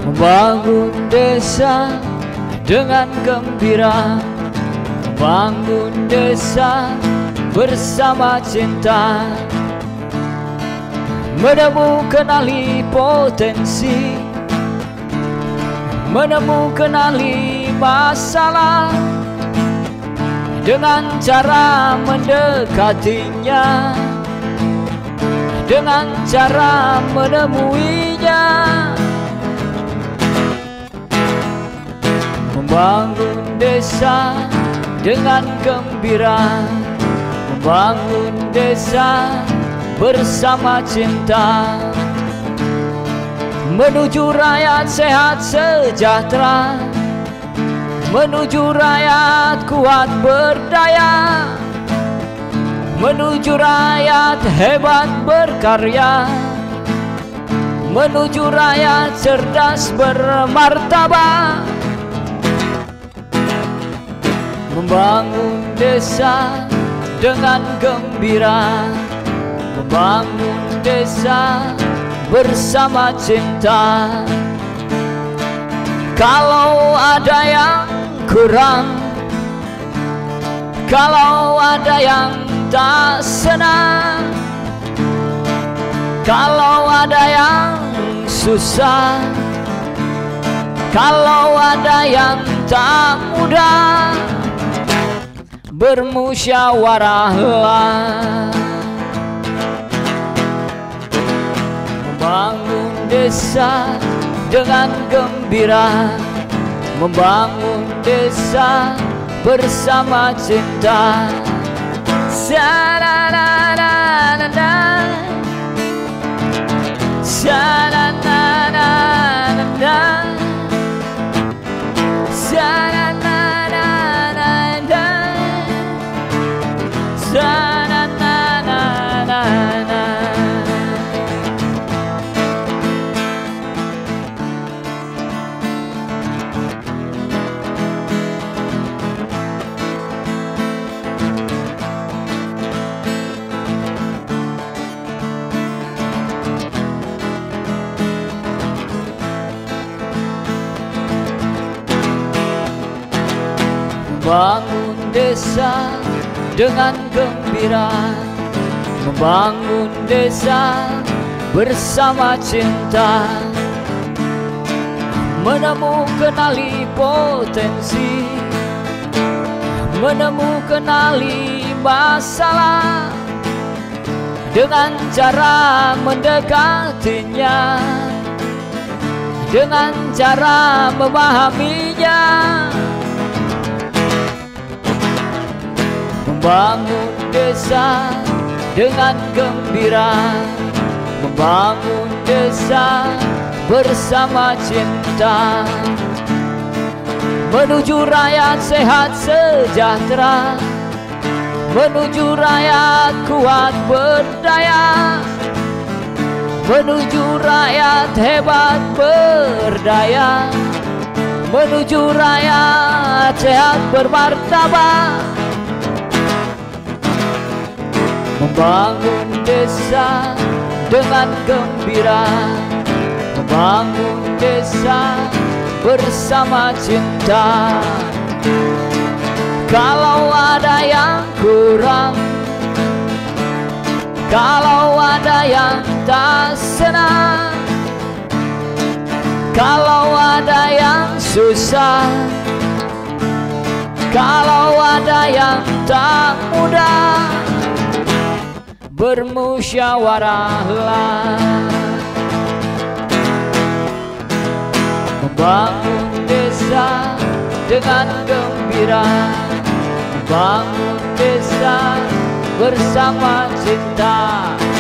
Membangun desa dengan gembira, membangun desa bersama cinta, menemukan ahli potensi, menemukan ahli masalah, dengan cara mendekatinya, dengan cara menemuinya. Membangun desa dengan gembira, membangun desa bersama cinta, menuju rakyat sehat sejahtera, menuju rakyat kuat berdaya, menuju rakyat hebat berkarya, menuju rakyat cerdas bermartabat. Membangun desa dengan gembira, membangun desa bersama cinta. Kalau ada yang kurang, kalau ada yang tak senang, kalau ada yang susah, kalau ada yang tak mudah, bermusyawarahlah. Membangun desa dengan gembira, membangun desa bersama cinta. Sa-na-na-na-na-na, sa-na-na-na-na-na, sa-na-na-na-na-na, sa-na-na-na-na-na. Membangun desa dengan gembira, membangun desa bersama cinta, menemukan ahli potensi, menemukan ahli masalah, dengan cara mendekatinya, dengan cara memahaminya. Membangun desa dengan gembira, membangun desa bersama cinta, menuju rakyat sehat sejahtera, menuju rakyat kuat berdaya, menuju rakyat hebat berdaya, menuju rakyat sehat bermartabat. Membangun desa dengan gembira, membangun desa bersama cinta. Kalau ada yang kurang, kalau ada yang tak senang, kalau ada yang susah, kalau ada yang tak mudah, bermusyawarahlah. Membangun desa dengan gembira, membangun desa bersama cinta.